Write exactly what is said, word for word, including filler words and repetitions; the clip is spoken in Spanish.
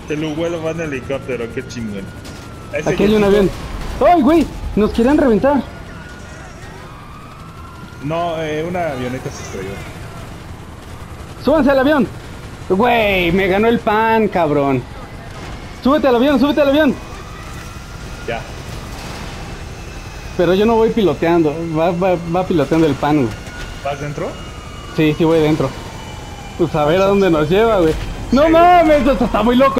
El vuelo va en helicóptero, qué chingón. Ese Aquí hay un jetito- avión. ¡Ay, güey! Nos quieren reventar. No, eh, una avioneta se estrelló. ¡Súbanse al avión! Güey, me ganó el pan, cabrón. Súbete al avión, súbete al avión. Ya. Pero yo no voy piloteando. Va, va, va piloteando el pan, güey. ¿Vas dentro? Sí, sí voy dentro. Pues a ver a dónde nos lleva, güey. ¡No Sí, güey. mames! Esto está muy loco.